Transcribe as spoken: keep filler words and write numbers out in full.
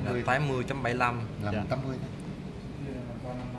là tám mươi chấm bảy lăm. Là Dạ. tám mươi thôi.